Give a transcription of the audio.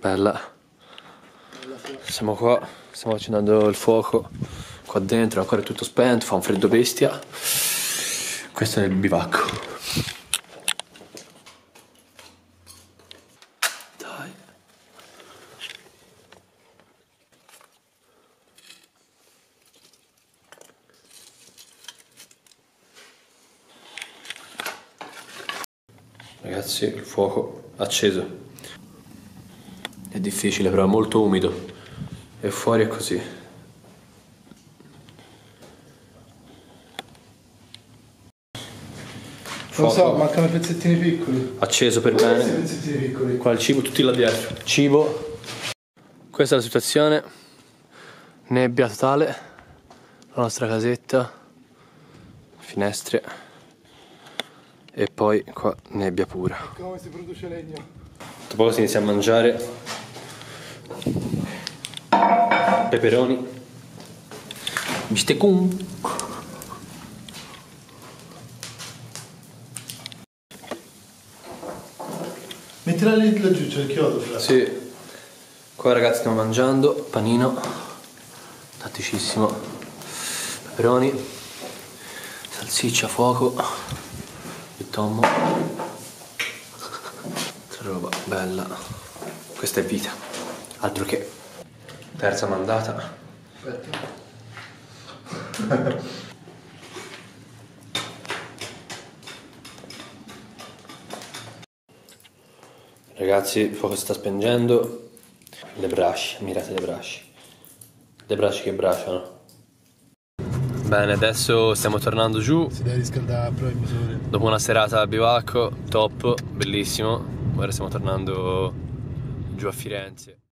Bella. Siamo qua, stiamo accendendo il fuoco qua dentro, ancora è tutto spento, fa un freddo bestia. Questo è il bivacco. Dai. Ragazzi, il fuoco acceso. È difficile, però è molto umido. E fuori è così. Non so, mancano i pezzettini piccoli. Acceso per bene. Pezzettini piccoli. Qua il cibo, tutti là dietro. Cibo. Questa è la situazione. Nebbia totale. La nostra casetta. Finestre. E poi qua nebbia pura. Come si produce legno? Tra poco si inizia a mangiare peperoni, bistecum. Mettila lì laggiù, c'è il chiodo. Fra. Sì. Qua ragazzi stiamo mangiando panino tatticissimo, peperoni, salsiccia a fuoco, il tonno. Roba bella, questa è vita, altro che. Terza mandata. Aspetta. Ragazzi, il fuoco si sta spengendo. Le braci, ammirate le braci. Le braci che braciano. Bene, adesso stiamo tornando giù. Si deve riscaldare però il motore. Dopo una serata a bivacco, top, bellissimo. Ora stiamo tornando giù a Firenze.